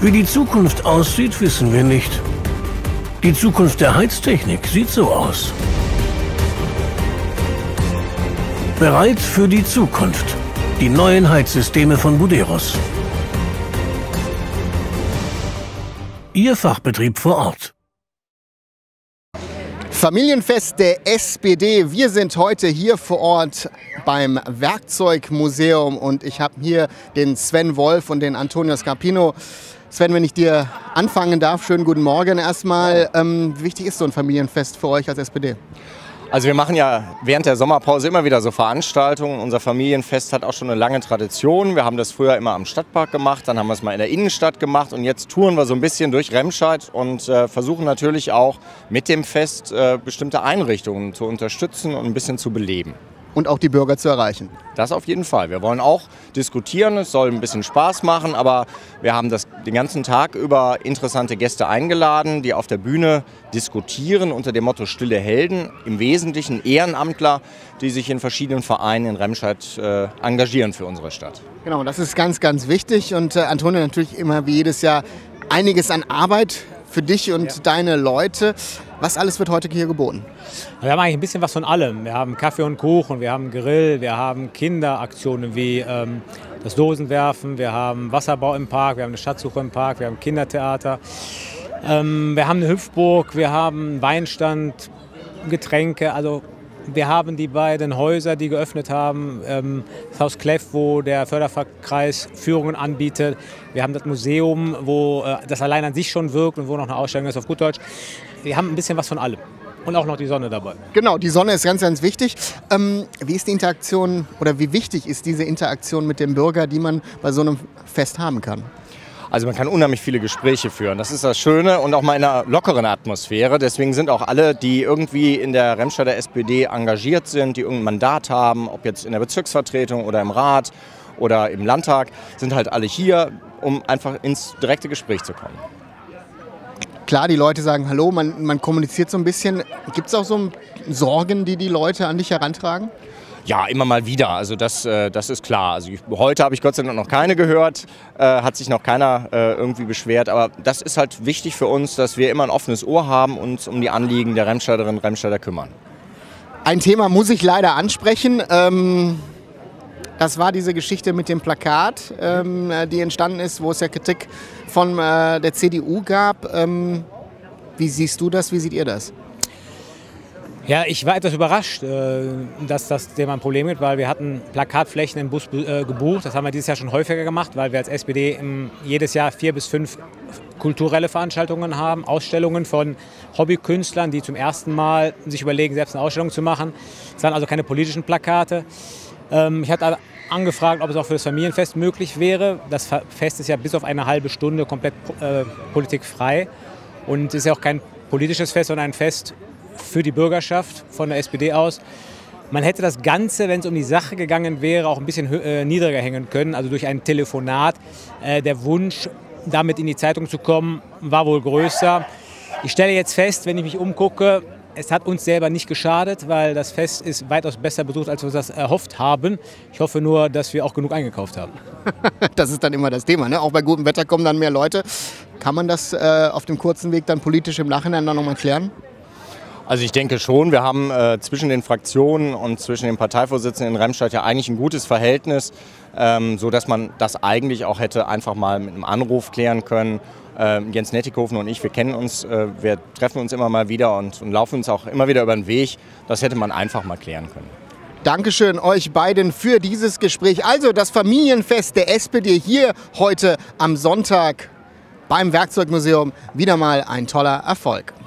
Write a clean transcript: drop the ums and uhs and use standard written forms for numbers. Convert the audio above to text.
Wie die Zukunft aussieht, wissen wir nicht. Die Zukunft der Heiztechnik sieht so aus. Bereit für die Zukunft. Die neuen Heizsysteme von Buderus. Ihr Fachbetrieb vor Ort. Familienfest der SPD. Wir sind heute hier vor Ort beim Werkzeugmuseum und ich habe hier den Sven Wolf und den Antonio Scarpino. Sven, wenn ich dir anfangen darf, schönen guten Morgen erstmal. Wie wichtig ist so ein Familienfest für euch als SPD? Also wir machen ja während der Sommerpause immer wieder so Veranstaltungen. Unser Familienfest hat auch schon eine lange Tradition. Wir haben das früher immer am Stadtpark gemacht, dann haben wir es mal in der Innenstadt gemacht und jetzt touren wir so ein bisschen durch Remscheid und versuchen natürlich auch mit dem Fest bestimmte Einrichtungen zu unterstützen und ein bisschen zu beleben. Und auch die Bürger zu erreichen. Das auf jeden Fall. Wir wollen auch diskutieren, es soll ein bisschen Spaß machen, aber wir haben den ganzen Tag über interessante Gäste eingeladen, die auf der Bühne diskutieren unter dem Motto Stille Helden. Im Wesentlichen Ehrenamtler, die sich in verschiedenen Vereinen in Remscheid engagieren für unsere Stadt. Genau, das ist ganz, ganz wichtig und Antonio, natürlich immer wie jedes Jahr einiges an Arbeit für dich und deine Leute. Was alles wird heute hier geboten? Wir haben eigentlich ein bisschen was von allem. Wir haben Kaffee und Kuchen, wir haben Grill, wir haben Kinderaktionen wie das Dosenwerfen, wir haben Wasserbau im Park, wir haben eine Schatzsuche im Park, wir haben Kindertheater, wir haben eine Hüpfburg, wir haben einen Weinstand, Getränke, also wir haben die beiden Häuser, die geöffnet haben, das Haus Kleff, wo der Förderkreis Führungen anbietet. Wir haben das Museum, wo das allein an sich schon wirkt und wo noch eine Ausstellung ist auf gut Deutsch. Wir haben ein bisschen was von allem und auch noch die Sonne dabei. Genau, die Sonne ist ganz, ganz wichtig. Wie ist die Interaktion oder wie wichtig ist diese Interaktion mit dem Bürger, die man bei so einem Fest haben kann? Also man kann unheimlich viele Gespräche führen. Das ist das Schöne und auch mal in einer lockeren Atmosphäre. Deswegen sind auch alle, die irgendwie in der Remscheider SPD engagiert sind, die irgendein Mandat haben, ob jetzt in der Bezirksvertretung oder im Rat oder im Landtag, sind halt alle hier, um einfach ins direkte Gespräch zu kommen. Klar, die Leute sagen Hallo, man kommuniziert so ein bisschen. Gibt es auch so Sorgen, die die Leute an dich herantragen? Ja, immer mal wieder. Also das ist klar. Also heute habe ich Gott sei Dank noch keine gehört, hat sich noch keiner irgendwie beschwert. Aber das ist halt wichtig für uns, dass wir immer ein offenes Ohr haben und uns um die Anliegen der Remscheiderinnen und Remscheider kümmern. Ein Thema muss ich leider ansprechen. Das war diese Geschichte mit dem Plakat, die entstanden ist, wo es ja Kritik von der CDU gab. Wie siehst du das? Wie seht ihr das? Ja, ich war etwas überrascht, dass das Thema ein Problem gibt, weil wir hatten Plakatflächen im Bus gebucht. Das haben wir dieses Jahr schon häufiger gemacht, weil wir als SPD jedes Jahr 4 bis 5 kulturelle Veranstaltungen haben, Ausstellungen von Hobbykünstlern, die zum ersten Mal sich überlegen, selbst eine Ausstellung zu machen. Es waren also keine politischen Plakate. Ich hatte angefragt, ob es auch für das Familienfest möglich wäre. Das Fest ist ja bis auf eine halbe Stunde komplett politikfrei und ist ja auch kein politisches Fest, sondern ein Fest für die Bürgerschaft von der SPD aus. Man hätte das Ganze, wenn es um die Sache gegangen wäre, auch ein bisschen niedriger hängen können, also durch ein Telefonat. Der Wunsch, damit in die Zeitung zu kommen, war wohl größer. Ich stelle jetzt fest, wenn ich mich umgucke, es hat uns selber nicht geschadet, weil das Fest ist weitaus besser besucht, als wir das erhofft haben. Ich hoffe nur, dass wir auch genug eingekauft haben. Das ist dann immer das Thema, ne? Auch bei gutem Wetter kommen dann mehr Leute. Kann man das auf dem kurzen Weg dann politisch im Nachhinein dann nochmal klären? Also ich denke schon, wir haben zwischen den Fraktionen und zwischen den Parteivorsitzenden in Remscheid ja eigentlich ein gutes Verhältnis, sodass man das eigentlich auch hätte einfach mal mit einem Anruf klären können. Jens Nettikofen und ich, wir kennen uns, wir treffen uns immer mal wieder und laufen uns auch immer wieder über den Weg. Das hätte man einfach mal klären können. Dankeschön euch beiden für dieses Gespräch. Also das Familienfest der SPD hier heute am Sonntag beim Werkzeugmuseum. Wieder mal ein toller Erfolg.